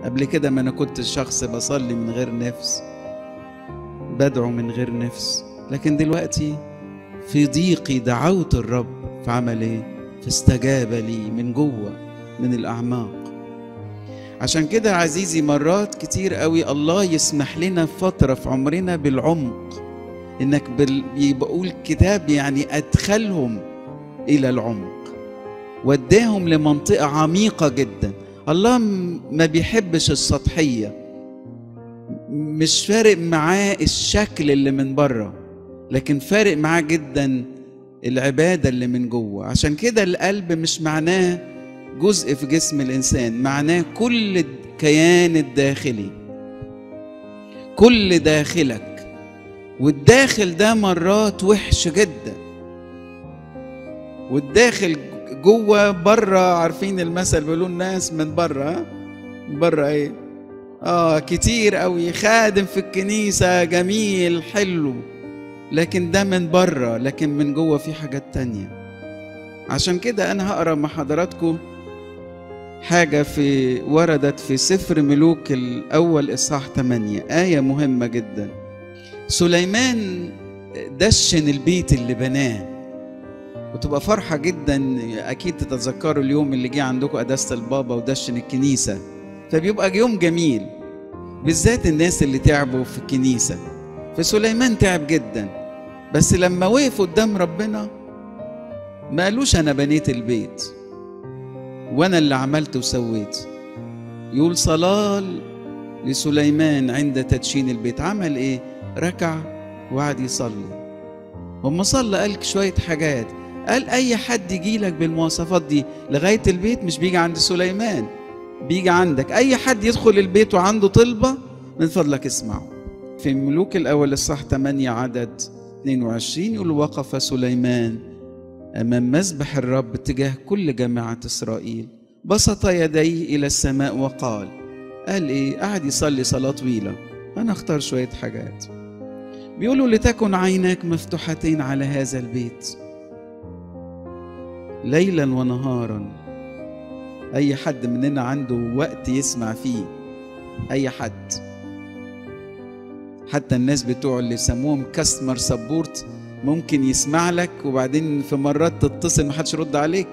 قبل كده ما أنا كنت شخص بصلي من غير نفس، بدعو من غير نفس، لكن دلوقتي في ضيقي دعوت الرب فعمل ايه؟ فاستجاب لي من جوه من الأعماق. عشان كده عزيزي مرات كتير قوي الله يسمح لنا فترة في عمرنا بالعمق، انك بيقول الكتاب يعني ادخلهم الى العمق، وداهم لمنطقة عميقة جدا. الله ما بيحبش السطحية، مش فارق معاه الشكل اللي من بره، لكن فارق معاه جدا العبادة اللي من جوه. عشان كده القلب مش معناه جزء في جسم الإنسان، معناه كل الكيان الداخلي، كل داخلك. والداخل ده مرات وحش جدا، والداخل جوه بره. عارفين المثل بيقولوا الناس من بره، بره ايه؟ كتير قوي خادم في الكنيسة جميل حلو، لكن ده من بره، لكن من جوه في حاجات تانية. عشان كده أنا هقرأ مع حضراتكم حاجة وردت في سفر ملوك الأول إصحاح 8، آية مهمة جدا. سليمان دشن البيت اللي بناه، وتبقى فرحة جدا. أكيد تتذكروا اليوم اللي جه عندكم قداسة البابا ودشن الكنيسة، فبيبقى يوم جميل، بالذات الناس اللي تعبوا في الكنيسة. فسليمان تعب جدا، بس لما وقف قدام ربنا ما قالوش أنا بنيت البيت وأنا اللي عملت وسويت. يقول صلاة لسليمان عند تدشين البيت. عمل إيه؟ ركع وقعد يصلي. وما صلى قال شوية حاجات، قال أي حد يجي لك بالمواصفات دي لغاية البيت مش بيجي عند سليمان، بيجي عندك. أي حد يدخل البيت وعنده طلبة من فضلك اسمعه. في ملوك الأول الصح 8 عدد 22 يقول وقف سليمان أمام مذبح الرب تجاه كل جماعة إسرائيل، بسط يديه إلى السماء وقال. قال إيه؟ قعد يصلي صلاة طويلة. أنا أختار شوية حاجات. بيقولوا لتكن عيناك مفتوحتين على هذا البيت ليلا ونهارا. أي حد مننا عنده وقت يسمع فيه، أي حد، حتى الناس بتوع اللي يسموهم كاستمر سبورت ممكن يسمع لك وبعدين في مرات تتصل محدش يرد عليك.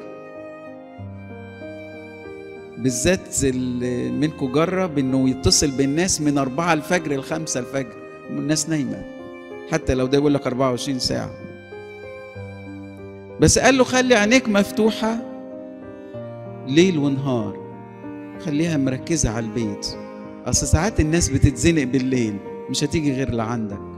بالذات اللي منكم جرب انه يتصل بالناس من 4 الفجر ل 5 الفجر والناس نايمة، حتى لو ده يقول لك 24 ساعة. بس قال له خلي عينيك مفتوحة ليل ونهار، خليها مركزة على البيت. أصل ساعات الناس بتتزنق بالليل، مش هتيجي غير لعندك.